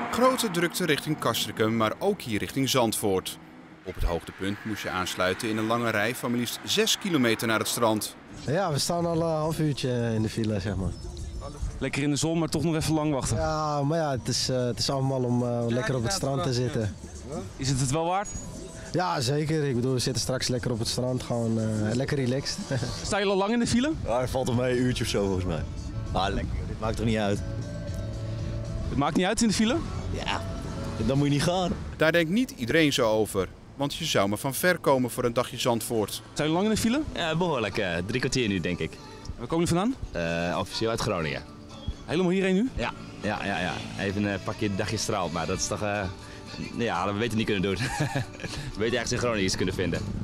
Grote drukte richting Castricum, maar ook hier richting Zandvoort. Op het hoogtepunt moest je aansluiten in een lange rij van maar liefst 6 kilometer naar het strand. Ja, we staan al een half uurtje in de file, zeg maar. Lekker in de zon, maar toch nog even lang wachten. Ja, maar ja, het is allemaal om lekker op het strand te zitten. Is het het wel waard? Ja, zeker. Ik bedoel, we zitten straks lekker op het strand, gewoon lekker relaxed. Sta je al lang in de file? Ja, dat valt op mij een uurtje of zo volgens mij. Ah, lekker. Dit maakt toch niet uit? Het maakt niet uit in de file? Ja, dan moet je niet gaan. Daar denkt niet iedereen zo over, want je zou maar van ver komen voor een dagje Zandvoort. Sta je lang in de file? Ja, behoorlijk. 3 kwartier nu, denk ik. Waar kom je vandaan? Officieel uit Groningen. Helemaal hierheen nu? Ja. Even een pakje dagje straalt, maar dat is toch... ja, hadden we beter niet kunnen doen. We weten ergens in Groningen iets kunnen vinden.